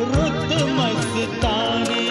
रुत मस्तानी,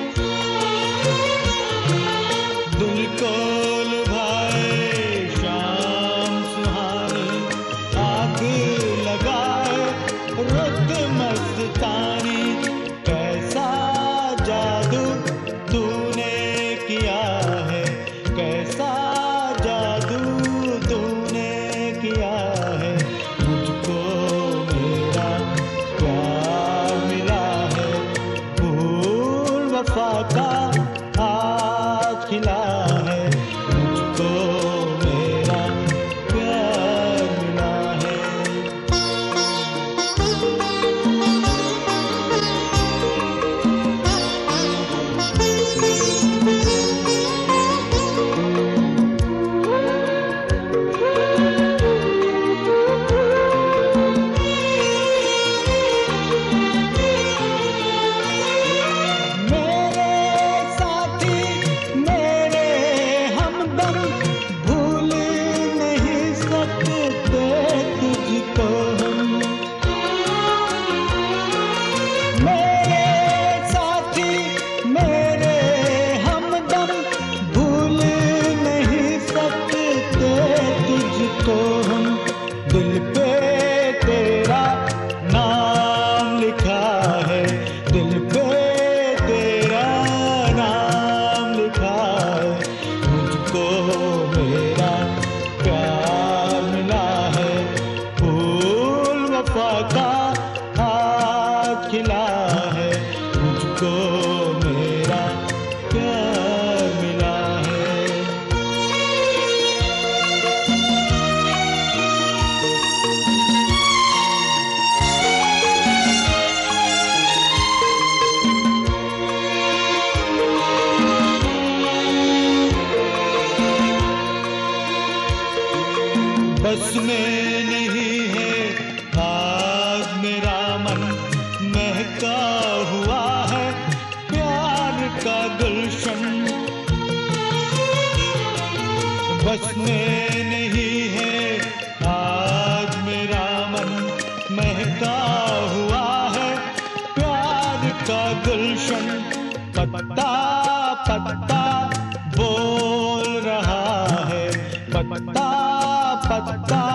दिल को लुभाए शाम सुहानी, आग लगाए रुत मस्तानी। कैसा जादू तूने किया है, कैसा जादू तूने किया है, मुझको मेरा प्यार मिला है, फूल वफा का आज खिला है, मुझको मेरा प्यार मिला है। तो हम दिल पे तेरा नाम लिखा है, दिल पे तेरा नाम लिखा है, मुझको मेरा प्यार मिला है, फूल वफा का आज खिला है, मुझको मेरा प्यार मिला है। बस में नहीं है आज मेरा मन, महका हुआ है प्यार का गुलशन। बस में नहीं है आज मेरा मन, महका हुआ है प्यार का गुलशन। पत्ता पत्ता बोल रहा है, पत्ता पत्ता